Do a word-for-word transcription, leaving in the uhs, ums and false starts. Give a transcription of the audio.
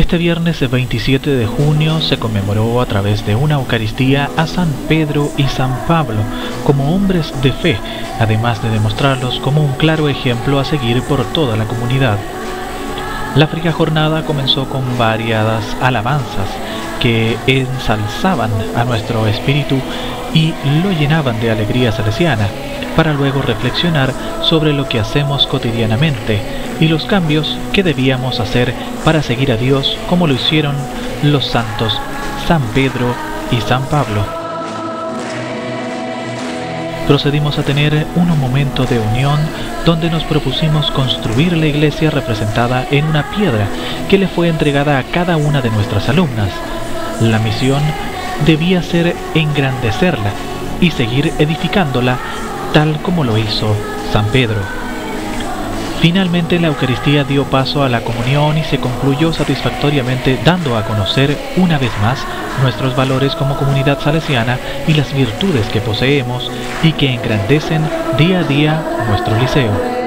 Este viernes veintisiete de junio se conmemoró a través de una Eucaristía a San Pedro y San Pablo como hombres de fe, además de demostrarlos como un claro ejemplo a seguir por toda la comunidad. La fría jornada comenzó con variadas alabanzas que ensalzaban a nuestro espíritu y lo llenaban de alegría salesiana, para luego reflexionar sobre lo que hacemos cotidianamente y los cambios que debíamos hacer para seguir a Dios como lo hicieron los santos San Pedro y San Pablo. Procedimos a tener un momento de unión donde nos propusimos construir la iglesia representada en una piedra que le fue entregada a cada una de nuestras alumnas. La misión debía ser engrandecerla y seguir edificándola tal como lo hizo San Pedro. Finalmente la Eucaristía dio paso a la comunión y se concluyó satisfactoriamente, dando a conocer una vez más nuestros valores como comunidad salesiana y las virtudes que poseemos y que engrandecen día a día nuestro liceo.